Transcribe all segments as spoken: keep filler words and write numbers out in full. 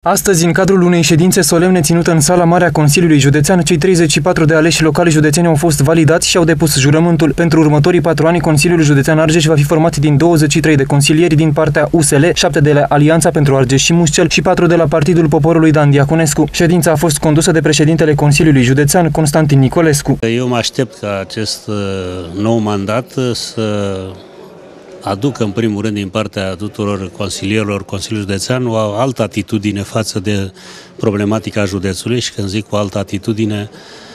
Astăzi, în cadrul unei ședințe solemne ținută în sala mare a Consiliului Județean, cei treizeci și patru de aleși locali județeni au fost validați și au depus jurământul. Pentru următorii patru ani, Consiliul Județean Argeș va fi format din douăzeci și trei de consilieri din partea U S L, șapte de la Alianța pentru Argeș și Mușcel și patru de la Partidul Poporului Dan Diaconescu. Ședința a fost condusă de președintele Consiliului Județean, Constantin Nicolescu. Eu mă aștept ca acest nou mandat să aducă în primul rând din partea tuturor consilierilor Consiliului Județean o altă atitudine față de problematica județului și când zic o altă atitudine,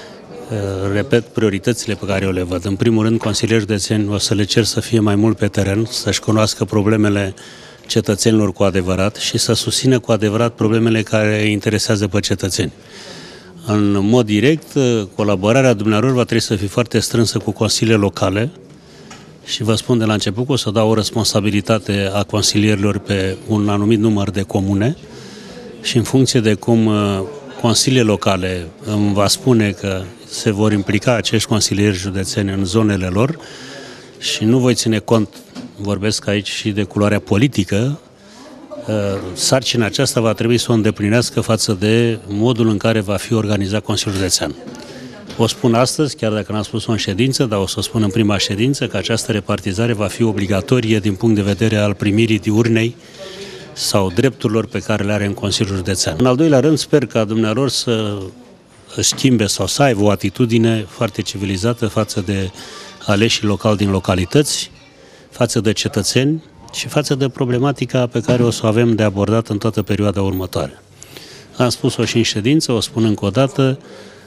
repet prioritățile pe care eu le văd. În primul rând, consilierii județeni o să le cer să fie mai mult pe teren, să-și cunoască problemele cetățenilor cu adevărat și să susțină cu adevărat problemele care interesează pe cetățeni. În mod direct, colaborarea dumneavoastră va trebui să fie foarte strânsă cu consiliile locale. Și vă spun de la început că o să dau o responsabilitate a consilierilor pe un anumit număr de comune și în funcție de cum consiliile locale îmi va spune că se vor implica acești consilieri județeni în zonele lor și nu voi ține cont, vorbesc aici și de culoarea politică, sarcina aceasta va trebui să o îndeplinească față de modul în care va fi organizat Consiliul Județean. O spun astăzi, chiar dacă n-am spus-o în ședință, dar o să o spun în prima ședință, că această repartizare va fi obligatorie din punct de vedere al primirii diurnei sau drepturilor pe care le are în Consiliul Județean. În al doilea rând, sper ca dumnealor să schimbe sau să aibă o atitudine foarte civilizată față de aleșii locali din localități, față de cetățeni și față de problematica pe care o să o avem de abordat în toată perioada următoare. Am spus-o și în ședință, o spun încă o dată,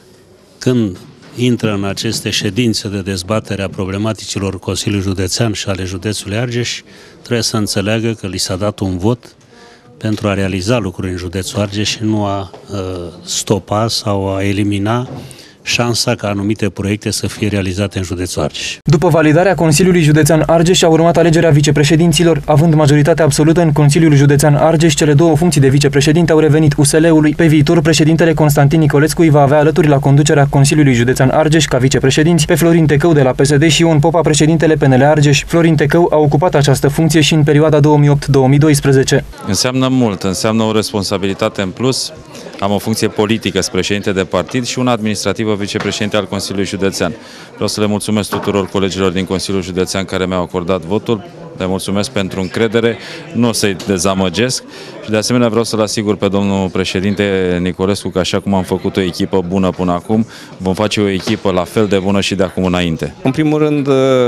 când intră în aceste ședințe de dezbatere a problematicilor Consiliului Județean și ale județului Argeș, trebuie să înțeleagă că li s-a dat un vot pentru a realiza lucruri în județul Argeș și nu a uh, stopa sau a elimina șansa ca anumite proiecte să fie realizate în județul Argeș. După validarea Consiliului Județean Argeș a urmat alegerea vicepreședinților. Având majoritatea absolută în Consiliul Județean Argeș, cele două funcții de vicepreședinte au revenit U S L-ului. Pe viitor, președintele Constantin Nicolescu îi va avea alături la conducerea Consiliului Județean Argeș ca vicepreședinți pe Florin Tecău de la P S D și Ion Popa, președintele P N L Argeș. Florin Tecău a ocupat această funcție și în perioada două mii opt două mii doisprezece. Înseamnă mult, înseamnă o responsabilitate în plus. Am o funcție politică, sunt președinte de partid și una administrativă, vicepreședinte al Consiliului Județean. Vreau să le mulțumesc tuturor colegilor din Consiliul Județean care mi-au acordat votul. Le mulțumesc pentru încredere, nu o să-i dezamăgesc și de asemenea vreau să-l asigur pe domnul președinte Nicolescu că așa cum am făcut o echipă bună până acum, vom face o echipă la fel de bună și de acum înainte. În primul rând,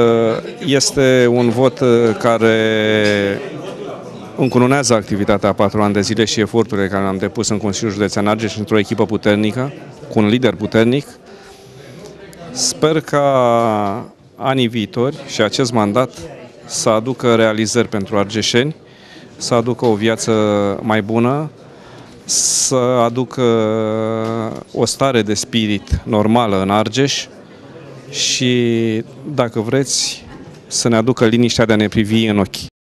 este un vot care încununează activitatea a patru ani de zile și eforturile care le-am depus în Consiliul Județean Argeș într-o echipă puternică, cu un lider puternic. Sper ca anii viitori și acest mandat să aducă realizări pentru argeșeni, să aducă o viață mai bună, să aducă o stare de spirit normală în Argeș și, dacă vreți, să ne aducă liniștea de a ne privi în ochi.